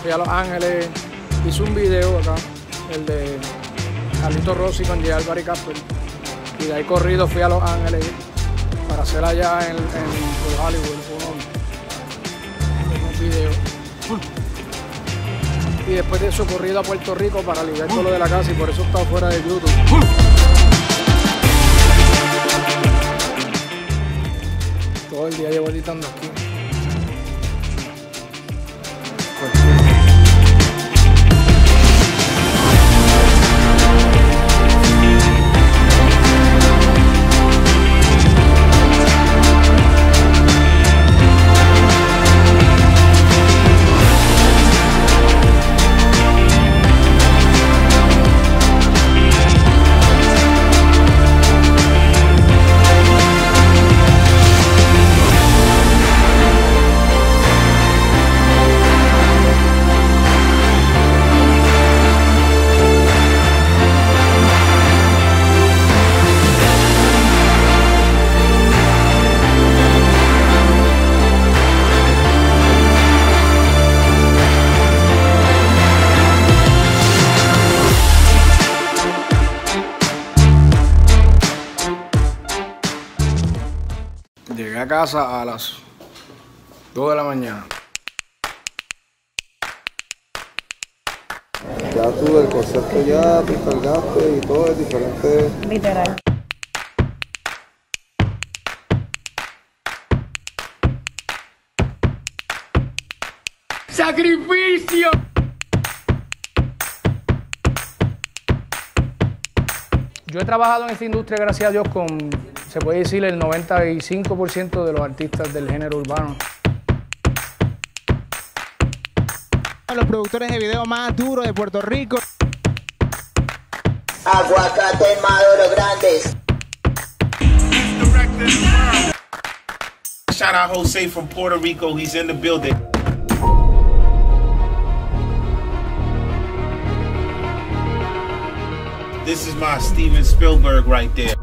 fui a Los Ángeles, hice un video acá, el de Carlito Rossi con J. Álvarez y Casper, y de ahí corrido fui a Los Ángeles para hacer allá en Hollywood unos videos. Y después de eso corrido a Puerto Rico para lidiar con lo de la casa y por eso estaba fuera de YouTube. Todo el día llevo editando aquí. Llegué a casa a las 2 de la mañana. Ya tú el concepto ya te cargaste y todo es diferente. Literal. ¡Sacrificio! Yo he trabajado en esta industria, gracias a Dios, con, se puede decir, el 95% de los artistas del género urbano. Los productores de video más duros de Puerto Rico. Aguacate Maduro Grandes. Shout out Jose from Puerto Rico, he's in the building. This is my Steven Spielberg right there.